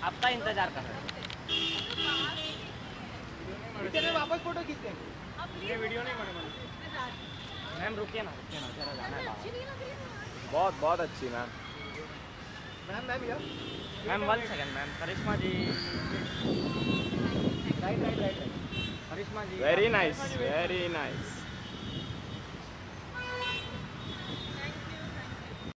आपका इंतजार कर रहे हैं। वापस फोटो खींचते हैं। ये वीडियो नहीं बने। मैम रुकिए ना जरा जाना है। बहुत बहुत अच्छी मैम। मैम यार ma'am 1 second ma'am. Karishma ji right Karishma ji very nice very nice.